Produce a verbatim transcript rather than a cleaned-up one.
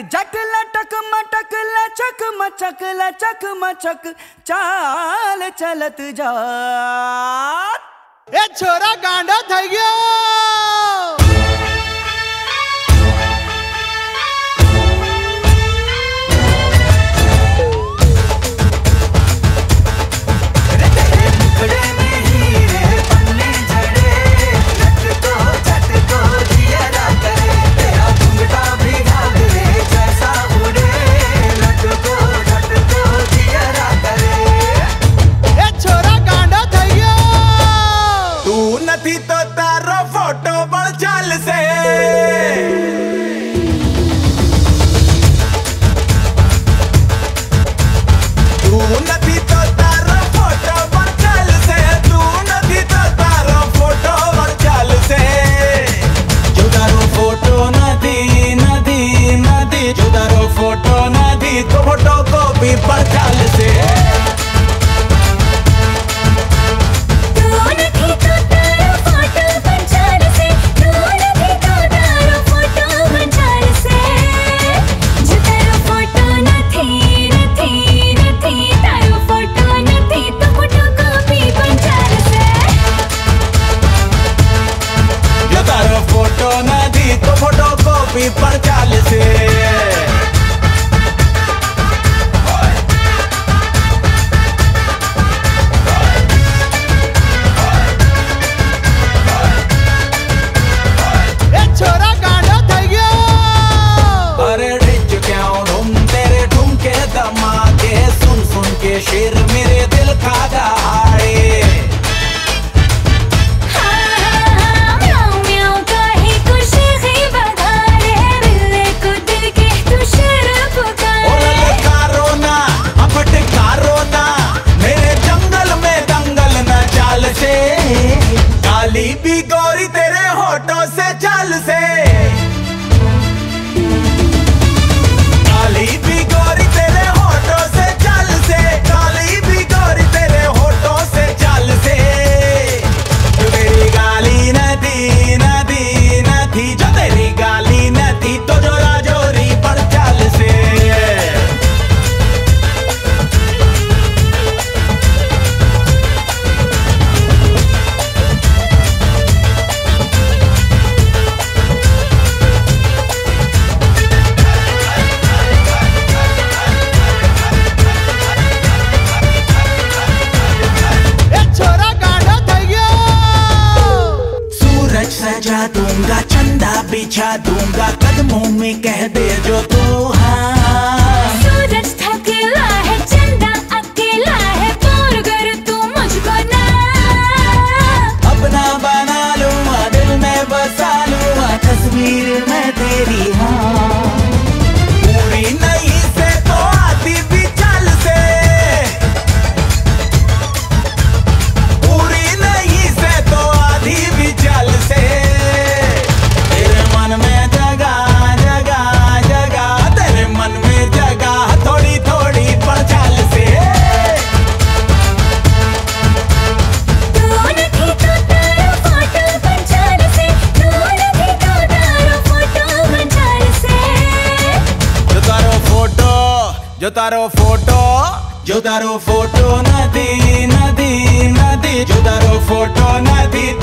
जट लटक मटक लचक मचक लचक मचक चाल चलत जा। ए छोरा गांडा થઈ ગયો। तो तारो फोटो बड़ चाल से तू नथी तो तारो फोटो बड़ चाल से तू नथी तो तारो फोटो बड़ चाल से जो तारो फोटो नथी नथी नथी जो तारो फोटो नथी तो फोटो को भी बड़ चाल से तो फोटो कॉपी पर चाल से छोरा गांडा થઈ ગયો। अरे रिच क्या तुम तेरे ठुमके धमाके सुन सुन के शेर मेरे दिल खा गए। काली भी गोरी तेरे होठों से चाल से काली भी गोरी तेरे होठों से चाल से काली भी गोरी तेरे होठों से चाल से जो तेरी गाली नदी नदी नदी जो तेरी गाली नदी तो जोरा जोरी पर चाल से सजा दूंगा चंदा बिछा दूंगा कदमों में कह दे जो तू हाँ। सूरज थकेला है चंदा अकेला है बोर कर तू मुझको ना। अपना बना लूँगा दिल में बसा लूँगा तस्वीर में तेरी हाँ। पूरी नहीं से तो आती भी चाल से पूरी नहीं से तो आधी भी चाल से जो तारो फोटो जो तारो फोटो नदी नदी नदी जो तारो फोटो नदी